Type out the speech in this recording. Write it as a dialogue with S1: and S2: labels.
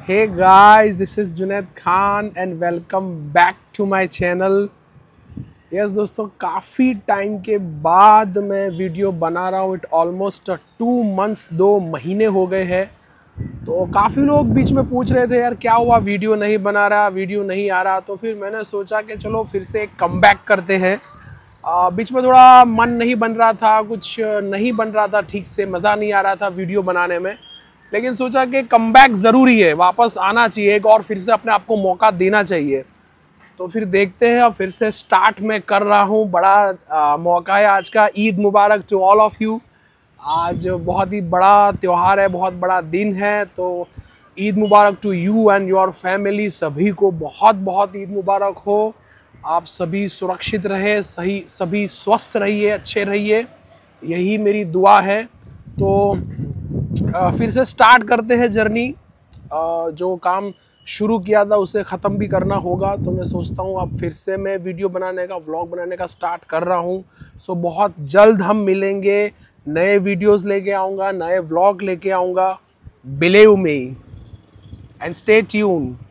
S1: Hey guys, this is Junaid Khan and welcome back to my channel. Yes दोस्तों, काफ़ी time के बाद मैं वीडियो बना रहा हूँ. इट ऑलमोस्ट 2 मंथ्स 2 महीने हो गए हैं. तो काफ़ी लोग बीच में पूछ रहे थे यार क्या हुआ, वीडियो नहीं बना रहा, वीडियो नहीं आ रहा. तो फिर मैंने सोचा कि चलो फिर से एक कमबैक करते हैं. बीच में थोड़ा मन नहीं बन रहा था, कुछ नहीं बन रहा था ठीक से, मज़ा नहीं आ रहा था वीडियो बनाने में. लेकिन सोचा कि कमबैक ज़रूरी है, वापस आना चाहिए एक और फिर से अपने आप को मौका देना चाहिए. तो फिर देखते हैं, अब फिर से स्टार्ट मैं कर रहा हूँ. बड़ा मौका है आज का. ईद मुबारक टू ऑल ऑफ़ यू. आज बहुत ही बड़ा त्यौहार है, बहुत बड़ा दिन है. तो ईद मुबारक to you and your family. सभी को बहुत बहुत ईद मुबारक हो. आप सभी सुरक्षित रहे, सभी स्वस्थ रहिए, अच्छे रहिए, यही मेरी दुआ है. तो फिर से स्टार्ट करते हैं जर्नी. जो काम शुरू किया था उसे ख़त्म भी करना होगा. तो मैं सोचता हूँ अब फिर से मैं वीडियो बनाने का, व्लॉग बनाने का स्टार्ट कर रहा हूँ. सो बहुत जल्द हम मिलेंगे, नए वीडियोस लेके आऊँगा, नए व्लॉग लेके आऊँगा. Believe me and stay tune.